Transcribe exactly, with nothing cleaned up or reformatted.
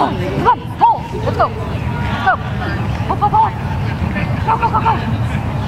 on, come on, pull. Let's go. Let's go. Pull, pull, pull. Go, go, go, go.